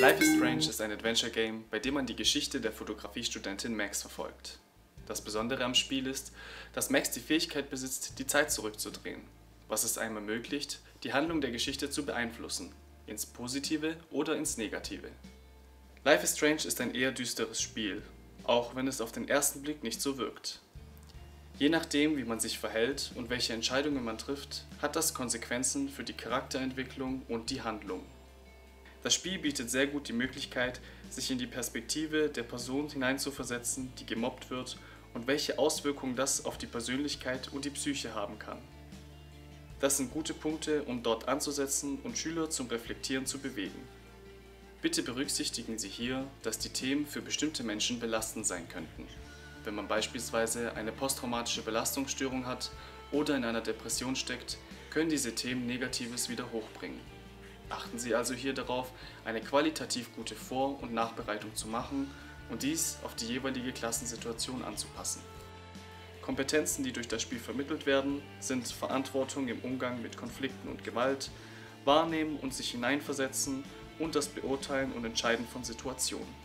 Life is Strange ist ein Adventure-Game, bei dem man die Geschichte der Fotografiestudentin Max verfolgt. Das Besondere am Spiel ist, dass Max die Fähigkeit besitzt, die Zeit zurückzudrehen, was es einem ermöglicht, die Handlung der Geschichte zu beeinflussen, ins Positive oder ins Negative. Life is Strange ist ein eher düsteres Spiel, auch wenn es auf den ersten Blick nicht so wirkt. Je nachdem, wie man sich verhält und welche Entscheidungen man trifft, hat das Konsequenzen für die Charakterentwicklung und die Handlung. Das Spiel bietet sehr gut die Möglichkeit, sich in die Perspektive der Person hineinzuversetzen, die gemobbt wird, und welche Auswirkungen das auf die Persönlichkeit und die Psyche haben kann. Das sind gute Punkte, um dort anzusetzen und Schüler zum Reflektieren zu bewegen. Bitte berücksichtigen Sie hier, dass die Themen für bestimmte Menschen belastend sein könnten. Wenn man beispielsweise eine posttraumatische Belastungsstörung hat oder in einer Depression steckt, können diese Themen Negatives wieder hochbringen. Achten Sie also hier darauf, eine qualitativ gute Vor- und Nachbereitung zu machen und dies auf die jeweilige Klassensituation anzupassen. Kompetenzen, die durch das Spiel vermittelt werden, sind Verantwortung im Umgang mit Konflikten und Gewalt, Wahrnehmen und sich hineinversetzen und das Beurteilen und Entscheiden von Situationen.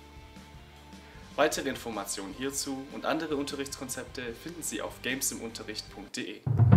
Weitere Informationen hierzu und andere Unterrichtskonzepte finden Sie auf gamesimunterricht.de.